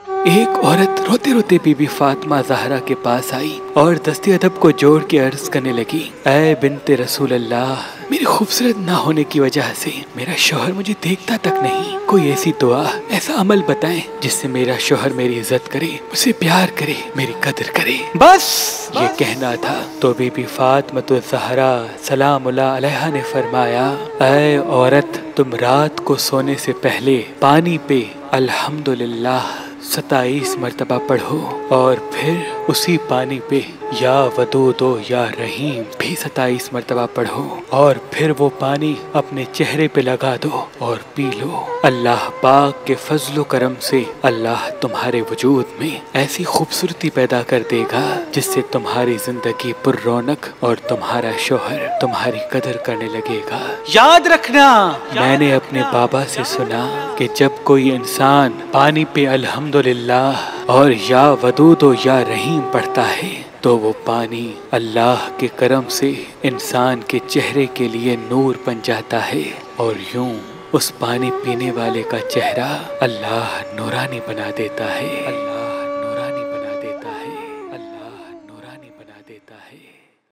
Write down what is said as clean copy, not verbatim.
एक औरत रोते रोते बीबी फातिमा ज़हरा के पास आई और दस्ते अदब को जोड़ के अर्ज करने लगी, ऐ बिन्ते रसूल अल्लाह, मेरी खूबसूरत ना होने की वजह से मेरा शौहर मुझे देखता तक नहीं। कोई ऐसी दुआ, ऐसा अमल बताएं जिससे मेरा शौहर मेरी इज्जत करे, मुझसे प्यार करे, मेरी कदर करे। बस ये कहना था तो बीबी फातिमा ज़हरा सलामुल्लाह अलैहा ने फरमाया, ऐ औरत, तुम रात को सोने से पहले पानी पे अल्हम्दुलिल्लाह 27 मरतबा पढ़ो और फिर उसी पानी पे या वदूदो या रहीम भी 27 मरतबा पढ़ो और फिर वो पानी अपने चेहरे पे लगा दो और पी लो। अल्लाह पाक के फजलो करम से अल्लाह तुम्हारे वजूद में ऐसी खूबसूरती पैदा कर देगा जिससे तुम्हारी जिंदगी पुररौनक और तुम्हारा शौहर तुम्हारी कदर करने लगेगा। याद रखना, मैंने अपने बाबा से सुना कि जब कोई इंसान पानी पे अल्हम्दुलिल्लाह और या वदूदो या रहीम पढ़ता है तो वो पानी अल्लाह के करम से इंसान के चेहरे के लिए नूर बन जाता है और यूं उस पानी पीने वाले का चेहरा अल्लाह नूरानी बना देता है।